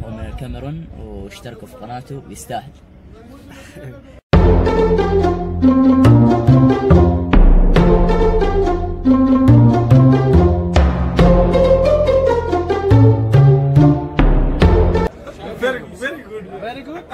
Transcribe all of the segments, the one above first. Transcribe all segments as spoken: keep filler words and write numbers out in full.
هو من الكاميرون واشتركوا في قناته يستاهل. Very, very good. Very good.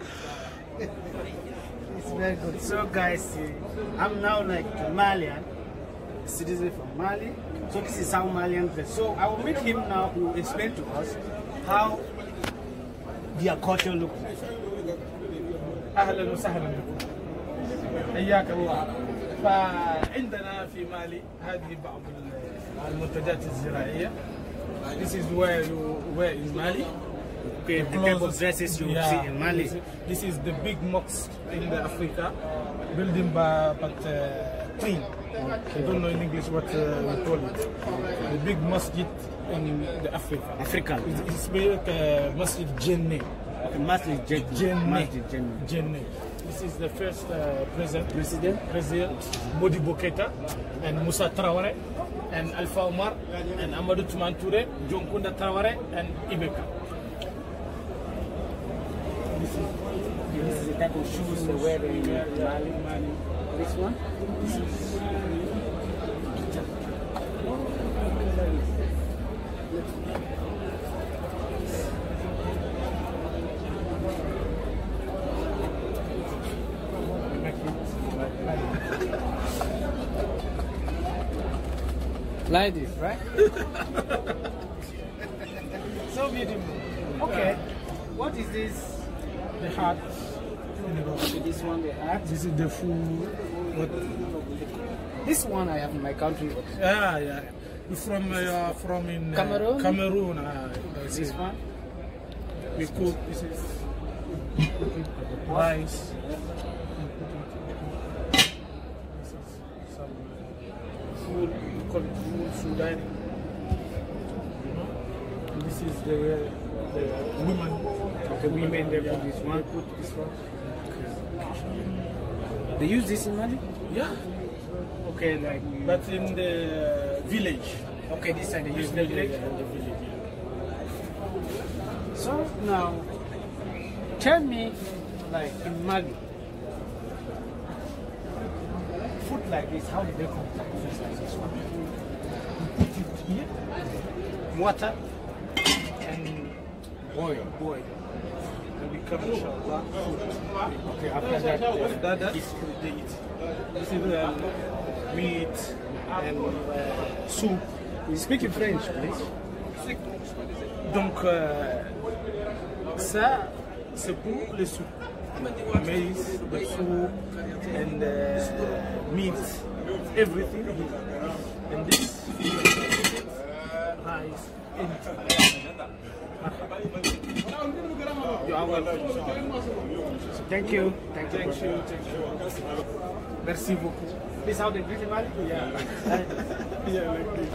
It's very good. So guys, uh, I'm now like a Malian citizen from Mali. So this is how Malian dress. So I will meet him now who will explain to us how their culture looks like. اهلا وسهلا بكم. حياك الله. فعندنا في مالي هذه بعض المنتجات الزراعيه. This is where you wear in Mali. Okay, the type of dresses you Yeah, see in Mali. This, this is the big mosque in the Africa, building by but uh, clean. I don't know in English what uh, we call it. The big masjid in the Africa. African. It's, it's like uh, Masjid Jenne. Okay, Masjid Jenne. Masjid Jenne. Jenne. This is the first uh, president. President. President Modibo Keita and Moussa Traoré and Alpha Omar and Amadou Toumane Touré, Dionkunda Traoré and Ibeka. This is, this is the type of shoes they wear in Mali. Mali. This one. This is like this, right? So beautiful. Okay. What is this? The hat. Okay, this one the hat. This is the food. What? This one I have in my country. Yeah, yeah. You're from uh, from in uh, Cameroon? Cameroon. Uh, that's This it. one. We cook. This is rice. This is some food. We call it food Sudan. You know. And this is the the women. Okay, women they put this one. They put this one. They use this in Mali? Yeah. Okay, like. But in the village. Okay, this side they use The the village. village. The village. Yeah. So now, tell me, like in Mali, food like this, how do they cook food like this one? Put it here. Water. And boil, boil, and become inshallah food. Okay, after that, After that, is they eat. This is uh, meat and uh, soup. you speak in French, please. Donc euh, ça, c'est pour les soupes. Maize, the soup, and uh, meat, everything. And this rice. You are welcome. Thank you. Thank you. Thank you, thank you. Merci beaucoup. This how they greet in Mali? Yeah. Yeah, like this.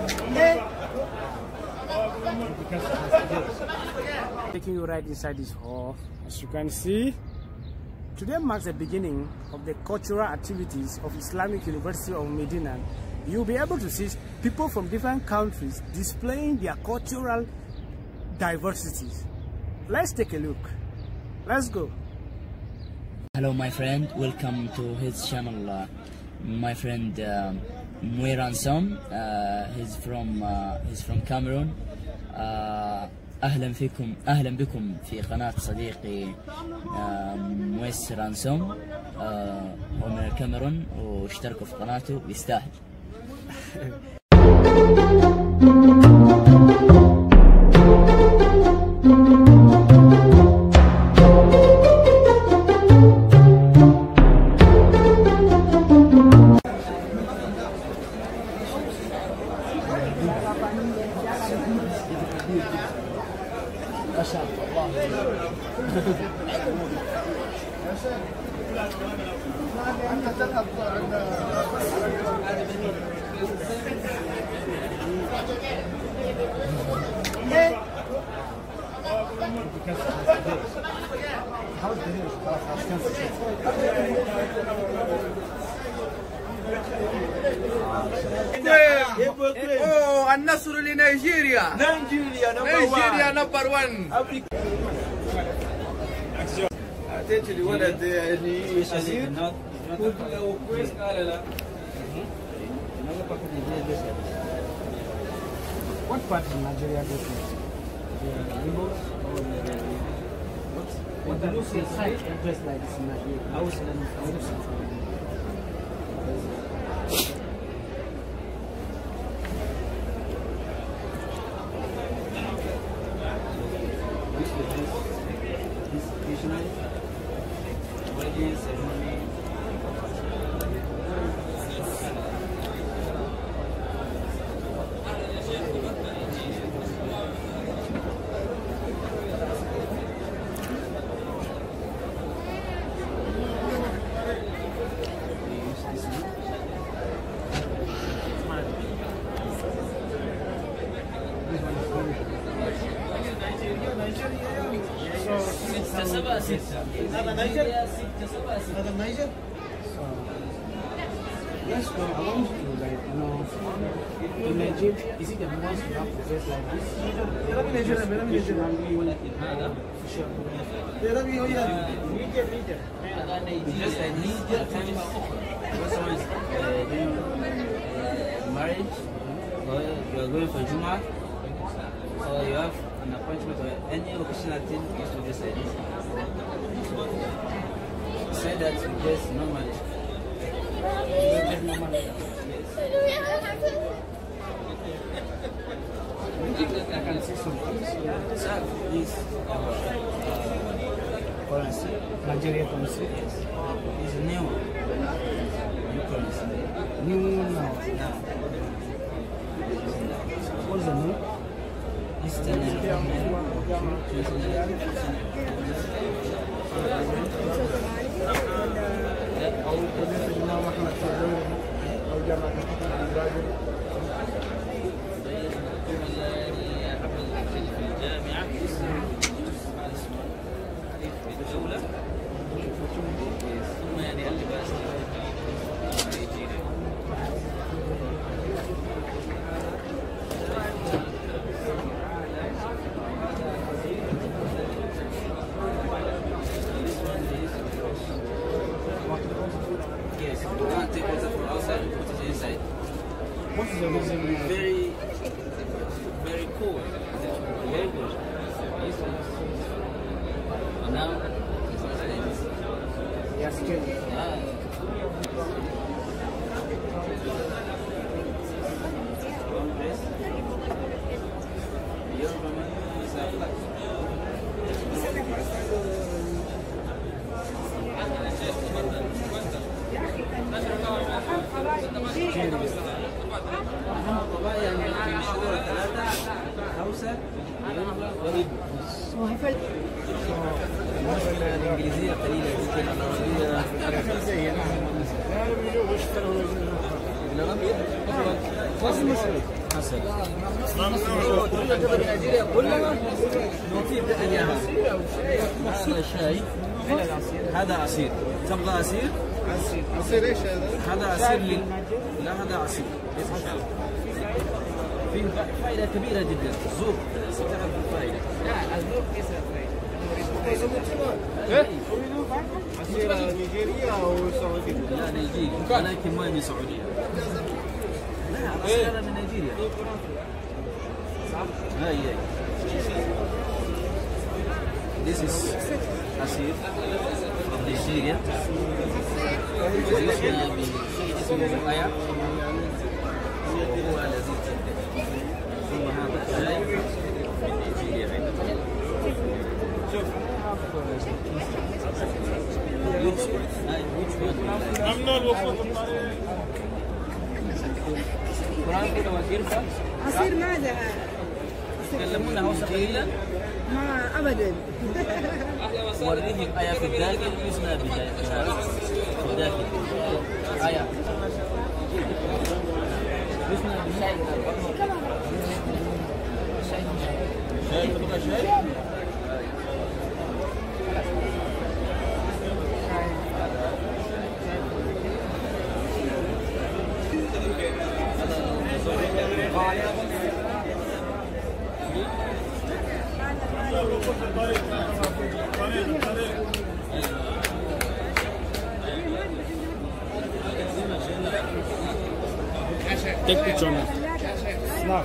Taking you right inside this hall, as you can see. Today marks the beginning of the cultural activities of Islamic University of Medina. You'll be able to see people from different countries displaying their cultural diversities. Let's take a look. Let's go. Hello my friend, welcome to his channel. Uh, my friend uh, Mwiran Som, uh, he's from uh, he's from Cameroon. Uh, اهلا فيكم اهلا بكم في قناة صديقي uh, مويس رانسوم. uh, هو من الكاميرون واشتركوا في قناته يستاهل. ما شاء الله. Oh, النصر لنيجيريا. نيجيريا نمبر واحد. أتيت لولد يعني أسير. What part of Nigeria do you think? The Igbo or the what? The Muslim side address like this in Nigeria. Hausa and Hausa. هذا نيجر؟ هذا نيجر؟ Yes, so I want to like you know in Nigeria, is it the most you have to dress like this? Just like Niger, someone is doing marriage, or you are going for Juma, or you have an appointment or any occasional thing, you have to dress like this. Say that you dress normally. I can see some things. Sir, this our currency. Nigeria currency. Yes. It's new. New currency. New now. Now. What's the name? This is the name. What is the reason? Very, very cool. Very good. And now, Yes, changed. ah, one place. Your family is يعني في شهور ثلاثة هوسة الإنجليزية قليلة جدا العربية حسن نيجيريا كلها نوفي بأنياها هذا شاي هذا عصير تبغى عصير؟ عصير ايش هذا؟ هذا عصير لل... لا هذا عصير فيه فائدة كبيرة جدا الزوق ستعرف الفائدة لا الزوق ليس ايه؟ عصير نيجيريا او سعودي؟ لا نيجيري ولكن ما من سعودية لا عصير من نيجيريا هاي هاي This is عصير from Nigeria اسمه آية وهو لذيذ جدا ثم هذا الشاي من نيجيريا أيضا شوف ممنوع الوقوف قرآن كده وكيرفة عصير ماذا؟ تكلمون هوسة قليلا ما أبدا. وريهم آية في الداخل يسمى بداية في الداخل آية يسمى بداية شاي تبغى شاي؟ Take picture now. Snap.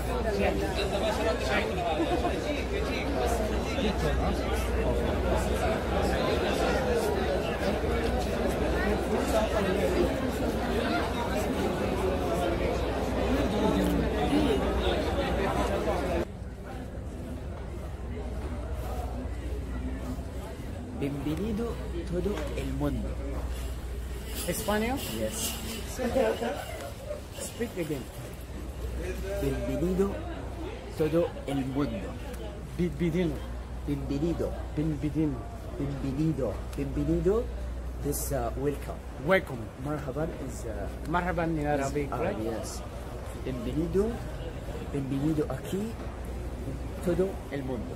Bienvenido todo el mundo. Español? Yes. Speak again. Bienvenido todo el mundo. Bienvenido. Bienvenido. Bienvenido. Bienvenido. Bienvenido. This uh, welcome. Welcome. Marhaban is uh, Marhaban in Arabic, uh, right? yes. Bienvenido. Bienvenido aquí. Todo el mundo.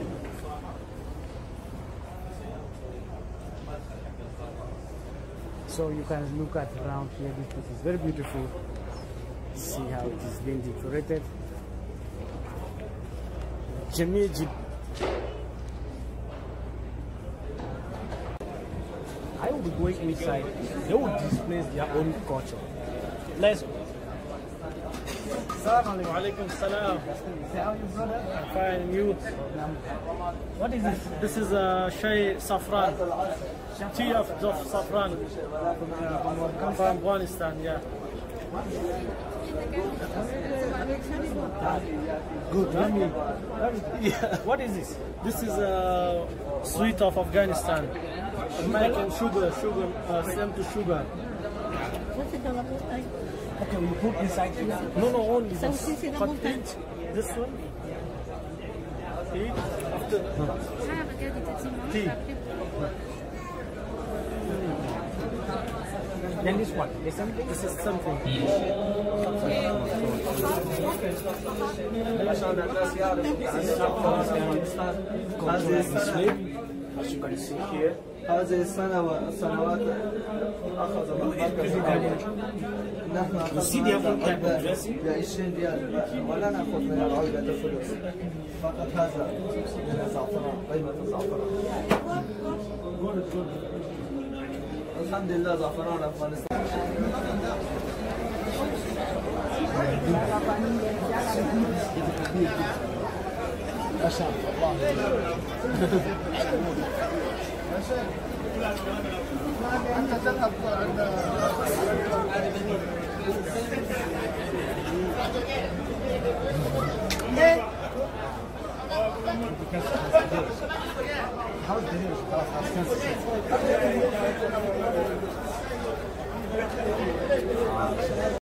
So you can look at around here. This place is very beautiful. See how it is being decorated. جميل جدا. I will be going inside. They will display their own culture. Let's go. Assalamu alaikum. Salam. How are you, brother? I'm fine. And you? What is this? This is a Shay Safran. Tea of, of Safran. Come from Afghanistan, yeah. Good. Let me. Yeah. What is this? This is a sweet of Afghanistan. American sugar, sugar, uh, same to sugar. Okay, you put inside here? No, no, only this. But eat this one. Eat after tea. Then this one, this something? This is something. As you can see here. هذه السنة السنوات أخذ نحن بعشرين ريال ولا نأخذ من العائلة فلوس فقط هذا من الزعفران قيمة الزعفران الحمد لله زعفران أفغانستان ما شاء الله أنت تذهب عند